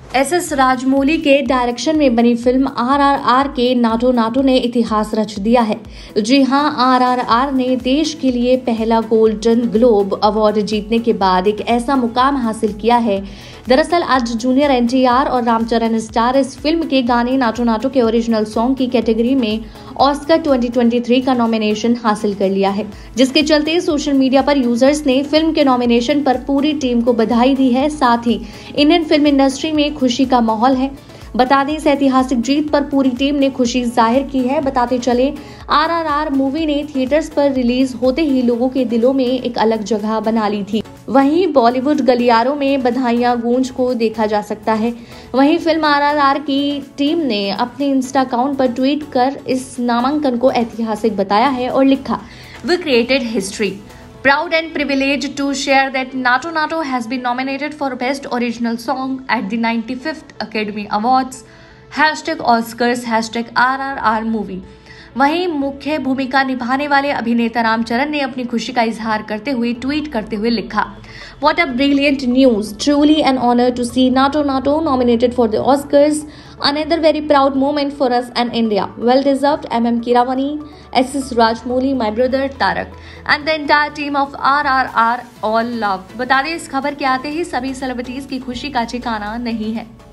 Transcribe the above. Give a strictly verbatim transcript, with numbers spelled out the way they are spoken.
S S Rajamouli के direction में बनी फिल्म आर आर आर के नाटो नाटो ने इतिहास रच दिया है। जी हां, आर आर आर ने देश के लिए पहला गोल्डन ग्लोब अवार्ड जीतने के बाद एक ऐसा मुकाम हासिल किया है। दरअसल आज जूनियर एन टी आर और रामचरण स्टार इस फिल्म के गाने नाटो नाटो के ओरिजिनल सॉन्ग की कैटेगरी में ऑस्कर दो हज़ार तेईस का नॉमिनेशन हासिल कर लिया है, जिसके चलते सोशल मीडिया पर यूजर्स ने फिल्म के नॉमिनेशन पर पूरी टीम को बधाई दी है। साथ ही इंडियन फिल्म इंडस्ट्री में खुशी का माहौल है। बता दें, इस ऐतिहासिक जीत पर पूरी टीम ने खुशी जाहिर की है। बताते चले, आर आर आर मूवी ने थिएटर्स पर रिलीज होते ही लोगों के दिलों में एक अलग जगह बना ली थी। वहीं बॉलीवुड गलियारों में बधाइयां गूंज को देखा जा सकता है। वहीं फिल्म आर आर आर की टीम ने अपने इंस्टा अकाउंट पर ट्वीट कर इस नामांकन को ऐतिहासिक बताया है और लिखा, "We created history. Proud and privileged to share that NATO NATO has been nominated for Best Original Song at the ninety-fifth Academy Awards. Hashtag Oscars, hashtag R R R Movie." वहीं मुख्य भूमिका निभाने वाले अभिनेता रामचरण ने अपनी खुशी का इजहार करते हुए ट्वीट करते हुए लिखा, "What a brilliant news! Truly an honor to see NATO NATO nominated for the Oscars. Another very proud moment for us and India. Well deserved. M M Kiravani, S S Rajmouli, my brother Tarak, and the entire team of R R R all love." बता दें, इस खबर के आते ही सभी celebrities की खुशी का ठिकाना नहीं है।